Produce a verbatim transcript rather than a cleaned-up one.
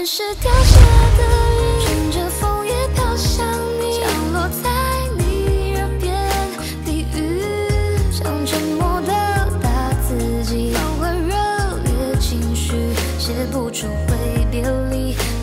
是掉下的雨，乘着风也飘向你，降落在你耳边低语，像沉默的打字机，放完热烈情绪，写不出会别离。